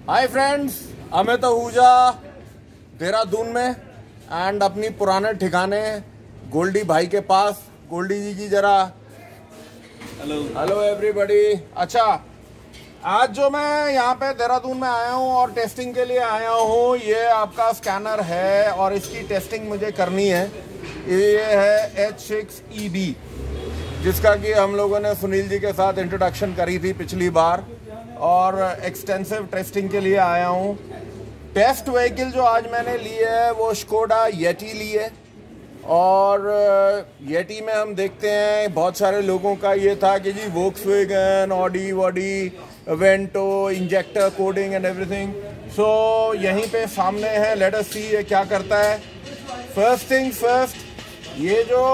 हाय friends, Amit Ahuja Dehradun में and अपनी पुराने ठिकाने गोल्डी भाई के पास। गोल्डी जी की जरा हेलो एवरीबॉडी। अच्छा, आज जो मैं यहाँ पे देहरादून में आया हूँ और टेस्टिंग के लिए आया हूँ, ये आपका स्कैनर है और इसकी टेस्टिंग मुझे करनी है। ये है H6EB, जिसका कि हम लोगों ने सुनील जी के साथ इंट्रोडक्शन करी थी पिछली बार और एक्सटेंसिव टेस्टिंग के लिए आया हूँ। टेस्ट व्हीकल जो आज मैंने ली है वो स्कोडा येटी ली है और येटी में हम देखते हैं बहुत सारे लोगों का ये था कि जी वोक्सवैगन, ऑडी वॉडी, Vento, injector coding and everything. So यहीं पे सामने है, लेट अस सी ये क्या करता है। फर्स्ट थिंग फर्स्ट, ये जो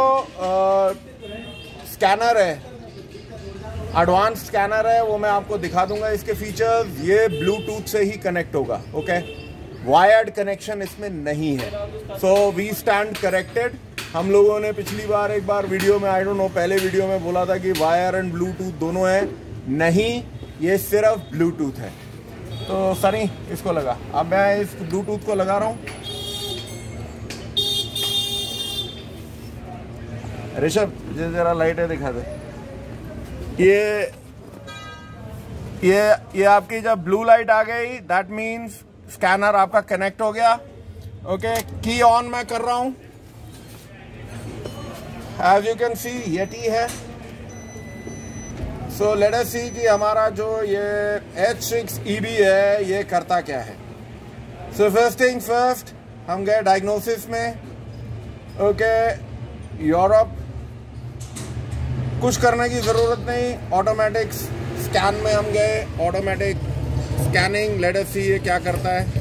स्कैनर है, एडवांस स्कैनर है, वो मैं आपको दिखा दूंगा इसके फीचर्स। ये ब्लूटूथ से ही कनेक्ट होगा, ओके, वायर्ड कनेक्शन इसमें नहीं है। So we stand corrected. हम लोगों ने पिछली बार एक बार वीडियो में, आई डोंट नो, पहले वीडियो में बोला था कि वायर एंड ब्लूटूथ दोनों है, नहीं, ये सिर्फ ब्लूटूथ है। तो सनी इसको लगा, अब मैं इस ब्लूटूथ को लगा रहा हूँ। ऋषभ जरा लाइट है दिखा दे। ये आपकी जब ब्लू लाइट आ गई, दैट मीन्स स्कैनर आपका कनेक्ट हो गया। ओके, की ऑन मैं कर रहा हूं। As you can see Yeti है। सो लेट अस सी कि हमारा जो ये H6EB है ये करता क्या है। सो फर्स्ट थिंग फर्स्ट, हम गए डायग्नोसिस में। ओके, यूरोप, कुछ करने की ज़रूरत नहीं, ऑटोमेटिक स्कैन में हम गए, automatic scanning. Let us see ये क्या करता है।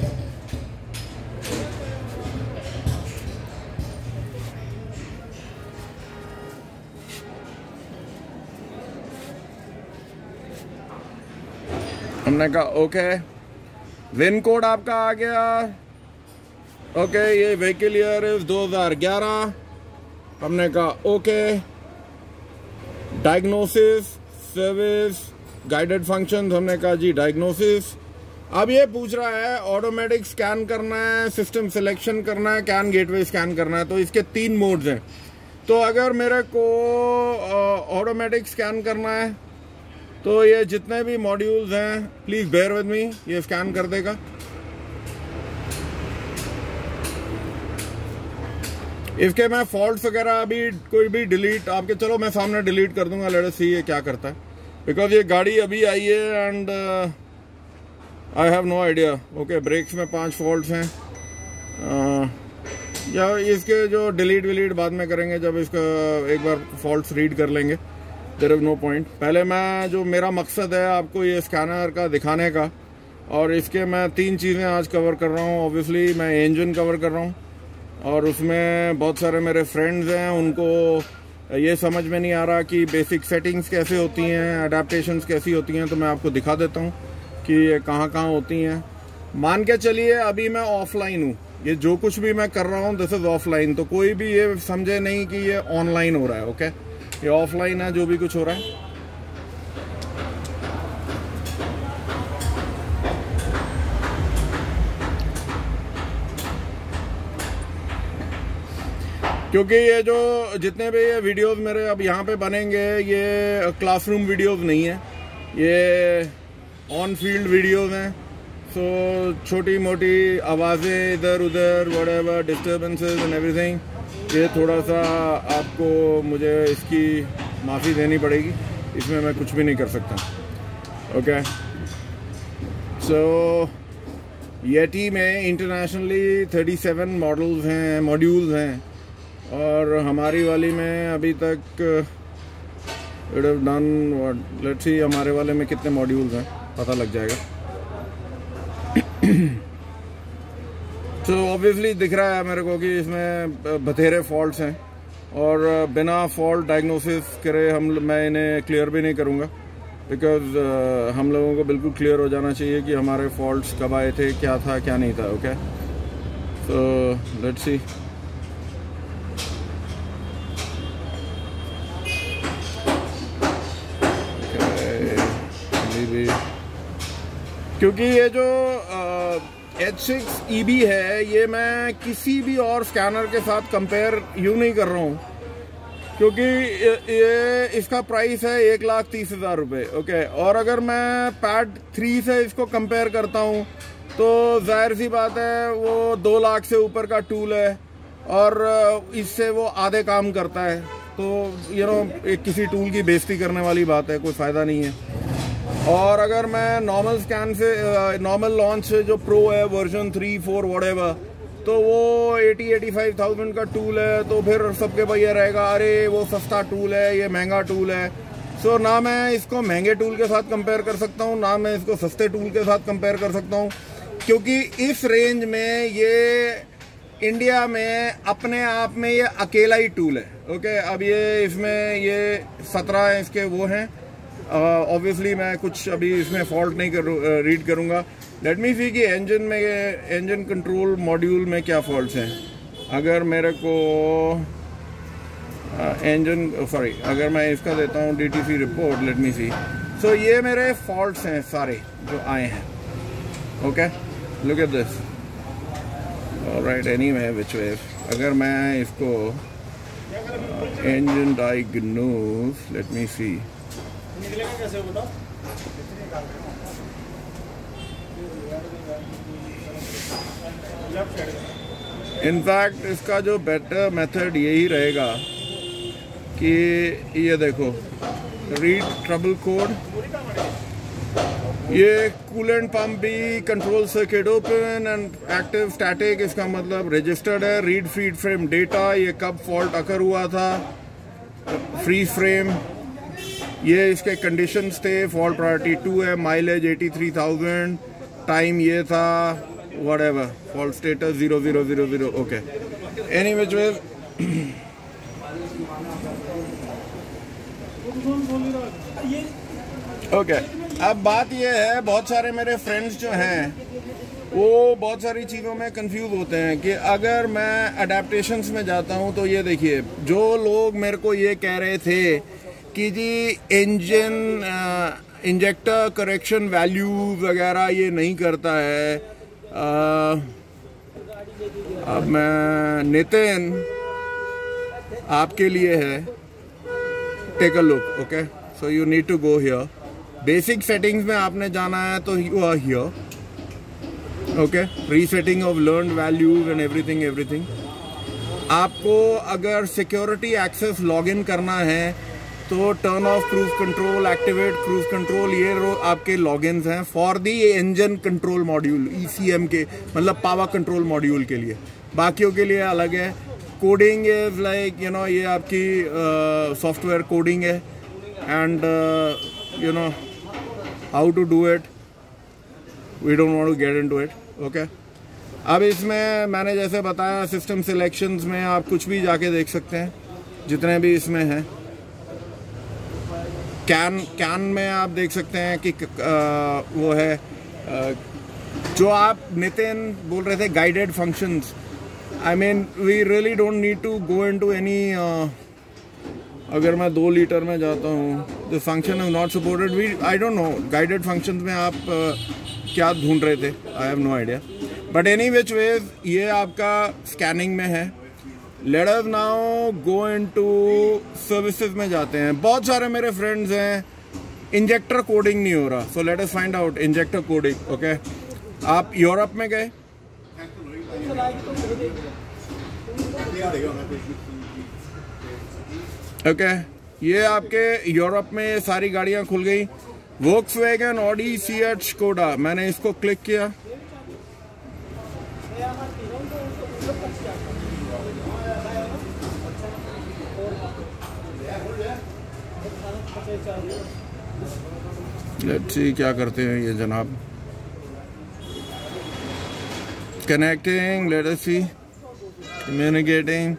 हमने कहा ओके, विन कोड आपका आ गया। ओके, ये व्हीकल ईयर इज 2011। हमने कहा okay, diagnosis, service, guided function, हमने कहा जी डायग्नोसिस। अब ये पूछ रहा है ऑटोमेटिक स्कैन करना है, सिस्टम सिलेक्शन करना है, कैन गेटवे स्कैन करना है। तो इसके 3 मोड्स हैं। तो अगर मेरे को ऑटोमेटिक स्कैन करना है तो ये जितने भी मॉड्यूल्स हैं, प्लीज़ बेयर विद मी, ये स्कैन कर देगा। इसके मैं फॉल्ट्स वगैरह अभी कोई भी डिलीट आपके, चलो मैं सामने डिलीट कर दूंगा। लेट अस सी ये क्या करता है, बिकॉज ये गाड़ी अभी आई है and I have no idea. Okay, brakes में 5 फॉल्ट्स हैं। या इसके जो डिलीट विलीट बाद में करेंगे जब इसका एक बार फॉल्ट्स रीड कर लेंगे। There is no point. पहले मैं, जो मेरा मकसद है आपको ये स्कैनर का दिखाने का, और इसके मैं 3 चीज़ें आज कवर कर रहा हूँ। ऑब्वियसली मैं इंजन कवर कर रहा हूँ और उसमें बहुत सारे मेरे फ्रेंड्स हैं, उनको ये समझ में नहीं आ रहा कि बेसिक सेटिंग्स कैसे होती हैं, अडेप्टेशंस कैसी होती हैं। तो मैं आपको दिखा देता हूँ कि ये कहाँ कहाँ होती हैं। मान के चलिए अभी मैं ऑफलाइन हूँ, ये जो कुछ भी मैं कर रहा हूँ दिस इज ऑफलाइन। तो कोई भी ये समझे नहीं कि ये ऑनलाइन हो रहा है। ओके, ये ऑफलाइन है जो भी कुछ हो रहा है। क्योंकि ये जो जितने भी ये वीडियोस मेरे अब यहाँ पे बनेंगे, ये क्लासरूम वीडियोस नहीं है, ये ऑन फील्ड वीडियोस हैं। सो छोटी मोटी आवाज़ें इधर उधर, व्हाटएवर डिस्टर्बेंसेस एंड एवरीथिंग, ये थोड़ा सा आपको मुझे इसकी माफ़ी देनी पड़ेगी, इसमें मैं कुछ भी नहीं कर सकता। ओके, सो येटी में इंटरनेशनली 37 मॉड्यूल्स हैं और हमारी वाली में अभी तक it have done, let's see हमारे वाले में कितने मॉड्यूल्स हैं, पता लग जाएगा। तो ऑब्वियसली दिख रहा है मेरे को कि इसमें बथेरे फॉल्ट्स हैं और बिना फॉल्ट डायग्नोसिस करे मैं इन्हें क्लियर भी नहीं करूँगा, बिकॉज हम लोगों को बिल्कुल क्लियर हो जाना चाहिए कि हमारे फॉल्ट्स कब आए थे, क्या था क्या नहीं था। Okay, so let's see. क्योंकि ये जो H6 EB है ये मैं किसी भी और स्कैनर के साथ कंपेयर यूँ नहीं कर रहा हूँ, क्योंकि ये इसका प्राइस है 1,30,000 रुपये। ओके, और अगर मैं पैड 3 से इसको कंपेयर करता हूँ तो जाहिर सी बात है वो 2 लाख से ऊपर का टूल है और इससे वो आधे काम करता है। तो किसी टूल की बेइज्जती करने वाली बात है, कोई फ़ायदा नहीं है। और अगर मैं नॉर्मल स्कैन से नॉर्मल लॉन्च से जो प्रो है वर्जन 3, 4 व्हाटएवर, तो वो 80-85,000 का टूल है, तो फिर सबके भैया रहेगा अरे वो सस्ता टूल है, ये महंगा टूल है। सो ना मैं इसको महंगे टूल के साथ कंपेयर कर सकता हूँ, ना मैं इसको सस्ते टूल के साथ कंपेयर कर सकता हूँ, क्योंकि इस रेंज में ये इंडिया में अपने आप में ये अकेला ही टूल है। ओके, अब ये इसमें ये 17 इसके वो हैं। ऑब्वियसली मैं कुछ अभी इसमें फॉल्ट नहीं रीड करूँगा। लेट मी सी कि इंजन कंट्रोल मॉड्यूल में क्या फॉल्ट्स हैं। अगर मेरे को अगर मैं इसका देता हूँ DTC report, let me see. So ये मेरे फॉल्ट्स हैं सारे जो आए हैं। Okay, look at this. Alright, anyway which way, अगर मैं इसको engine diagnose, let me see. कैसे बताओ? इनफैक्ट इसका जो बेटर मेथड यही रहेगा कि ये देखो, रीड ट्रबल कोड, ये कूलेंट पंप भी control circuit open and active static, इसका मतलब रजिस्टर्ड है। रीड फीड फ्रेम डेटा, ये कब फॉल्ट अकर हुआ था, फ्रीज फ्रेम, ये इसके कंडीशंस थे। फॉल्ट प्रायोरिटी 2 है, माइलेज 83,000, टाइम ये था, whatever, fault status 0000। Okay, any which way, okay. अब बात ये है, बहुत सारे मेरे फ्रेंड्स जो हैं वो बहुत सारी चीज़ों में कंफ्यूज होते हैं कि अगर मैं अडेप्टेशंस में जाता हूँ तो ये देखिए, जो लोग मेरे को ये कह रहे थे कि जी इंजेक्टर करेक्शन वैल्यू वगैरह ये नहीं करता है। अब मैं नितिन आपके लिए है, take a look. Okay, so you need to go here, basic settings में आपने जाना है तो you are here. Okay, resetting of learned values and everything. आपको अगर सिक्योरिटी एक्सेस लॉगिन करना है तो turn off cruise control, activate cruise control, ये आपके लॉगिन्स हैं for the engine control module, ECM के मतलब पावर कंट्रोल मॉड्यूल के लिए। बाकियों के लिए अलग है। कोडिंग इज लाइक ये आपकी सॉफ्टवेयर कोडिंग है and how to do it, we don't want to get into it. Okay, अब इसमें मैंने जैसे बताया सिस्टम सिलेक्शंस में आप कुछ भी जाके देख सकते हैं, जितने भी इसमें हैं। कैन में आप देख सकते हैं कि वो है जो आप नितिन बोल रहे थे guided functions. I mean we really don't need to go into any. अगर मैं 2 लीटर में जाता हूँ, the function is not supported, I don't know guided functions में आप क्या ढूंढ रहे थे, I have no idea. But any which ways ये आपका स्कैनिंग में है। Let us now go into services में जाते हैं। बहुत सारे मेरे फ्रेंड्स हैं इंजेक्टर कोडिंग नहीं हो रहा, so let us find out injector coding. Okay, आप यूरोप में गए, ओके, ये आपके यूरोप में ये सारी गाड़ियां खुल गई। वोक्सवैगन, ऑडी, सीएट, स्कोडा, मैंने इसको क्लिक किया। लेट्स सी क्या करते हैं ये जनाब। Connecting, let us see, communicating.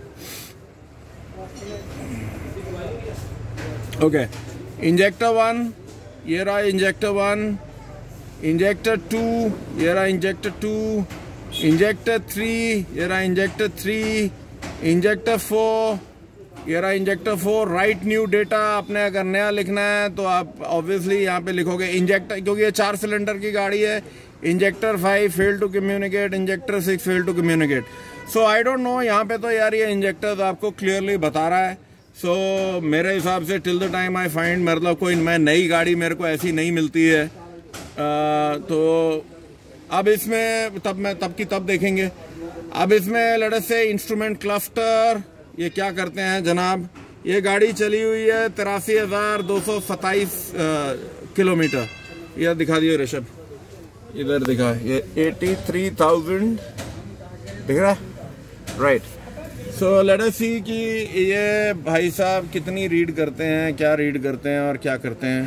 Okay, injector 1, ये रहा इंजेक्टर 1, इंजेक्टर 2, ये रहा इंजेक्टर 2, इंजेक्टर 3, ये रहा इंजेक्टर 3, इंजेक्टर 4, ये रहा इंजेक्टर 4, राइट न्यू डेटा। आपने अगर नया लिखना है तो आप ऑब्वियसली यहाँ पे लिखोगे इंजेक्टर, क्योंकि ये 4 सिलेंडर की गाड़ी है। Injector 5 fail to communicate, injector 6 fail to communicate. So I don't know, यहाँ पे तो यार ये इंजेक्टर आपको क्लियरली बता रहा है। सो मेरे हिसाब से till the time I find, मतलब कोई मैं नई गाड़ी मेरे को ऐसी नहीं मिलती है। तो अब इसमें तब की तब देखेंगे। अब इसमें लेट अस से इंस्ट्रूमेंट क्लस्टर, ये क्या करते हैं जनाब। ये गाड़ी चली हुई है 83,227 किलोमीटर। ये दिखा दिए ऋषभ, इधर दिखा, ये 83,000 दिख रहा, राइट। सो लेट अस सी कि ये भाई साहब कितनी रीड करते हैं, क्या रीड करते हैं और क्या करते हैं।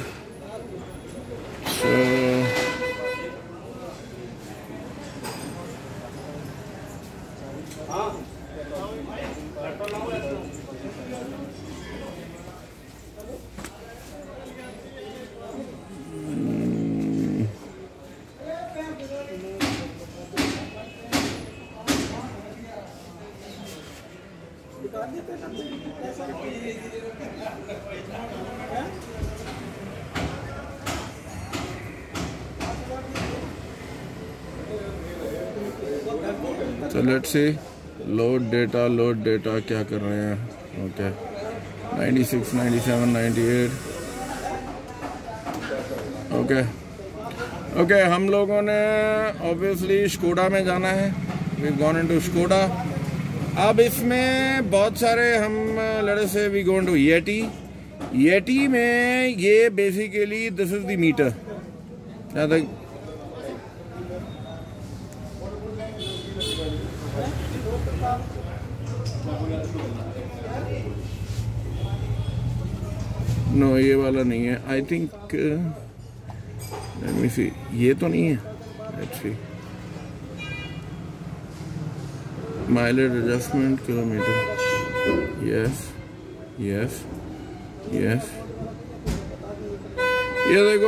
तो लेट्स सी, लोड डेटा क्या कर रहे हैं। ओके 96, 97, 98। ओके हम लोगों ने ऑब्वियसली स्कोडा में जाना है। We gone into Skoda. अब इसमें बहुत सारे हम लड़े से वी गोइंग टू येटी में ये basically this is the meter. No ये वाला नहीं है, आई थिंक लेट मी सी, ये तो नहीं है। Let's see, mileage adjustment kilometre, yes. ये देखो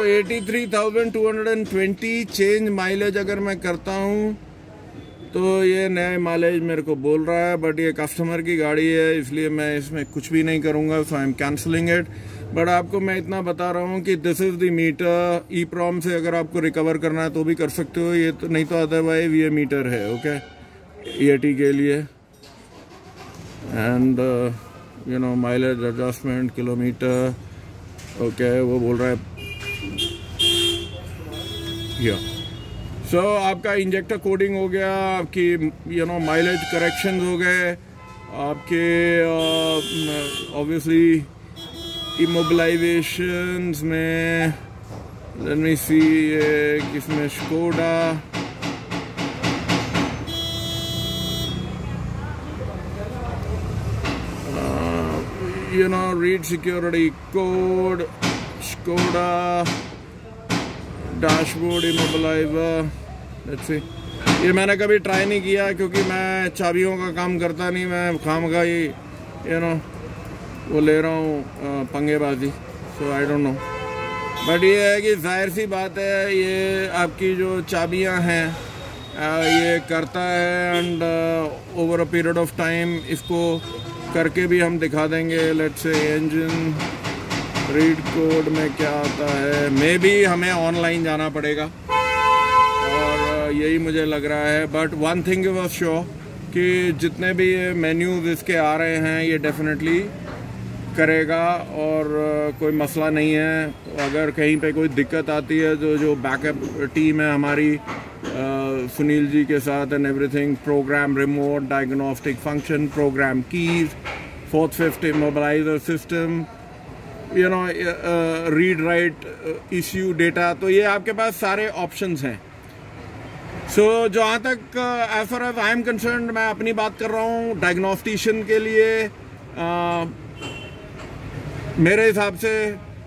83,220 चेंज माइलेज अगर मैं करता हूँ तो ये नया माइलेज मेरे को बोल रहा है, बट ये कस्टमर की गाड़ी है इसलिए मैं इसमें कुछ भी नहीं करूँगा। So I am cancelling it. But आपको मैं इतना बता रहा हूँ कि this is the meter. E prom से अगर आपको रिकवर करना है तो भी कर सकते हो, ये तो नहीं तो अदरवाइज ये मीटर है। ओके EAT के लिए। And you know mileage adjustment kilometre. Okay वो बोल रहा है या सो आपका इंजेक्टर कोडिंग हो गया, आपकी यू नो माइलेज करेक्शन हो गए, आपके ऑब्वियसली इमोबिलाइजेशंस में लेट मी सी, किसमें Skoda, you know, read security code, Skoda, dashboard immobilizer, let's see। ये मैंने कभी ट्राई नहीं किया क्योंकि मैं चाबियों का काम करता नहीं, मैं खामखा ही यू नो वो ले रहा हूँ पंगेबाजी। So I don't know, but ये है कि जाहिर सी बात है ये आपकी जो चाबियाँ हैं ये करता है। And over a period of time इसको करके भी हम दिखा देंगे। Let's say engine read code में क्या आता है, मे बी हमें ऑनलाइन जाना पड़ेगा और यही मुझे लग रहा है। But one thing was sure कि जितने भी ये मेन्यूज इसके आ रहे हैं ये डेफिनेटली करेगा और कोई मसला नहीं है। अगर कहीं पे कोई दिक्कत आती है तो जो बैकअप टीम है हमारी सुनील जी के साथ and everything, program remote diagnostic function, program keys, 4th 5th immobiliser system, you know read write issue data, तो ये आपके पास सारे ऑप्शंस हैं। सो जहाँ तक as far as I am concerned, मैं अपनी बात कर रहा हूँ, डायग्नोस्टिशियन के लिए मेरे हिसाब से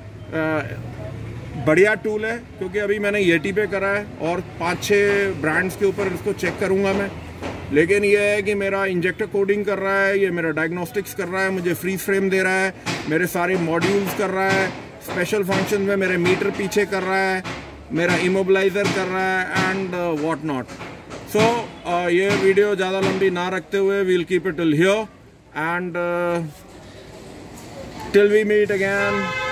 बढ़िया टूल है, क्योंकि अभी मैंने येटी पे करा है और 5-6 ब्रांड्स के ऊपर इसको चेक करूंगा मैं। लेकिन ये है कि मेरा इंजेक्टर कोडिंग कर रहा है, ये मेरा डायग्नोस्टिक्स कर रहा है, मुझे फ्रीज फ्रेम दे रहा है, मेरे सारे मॉड्यूल्स कर रहा है, स्पेशल फंक्शन में मेरे मीटर पीछे कर रहा है, मेरा इमोबिलाइजर कर रहा है एंड व्हाट नॉट। सो ये वीडियो ज़्यादा लंबी ना रखते हुए we'll keep it till here and till we meet again.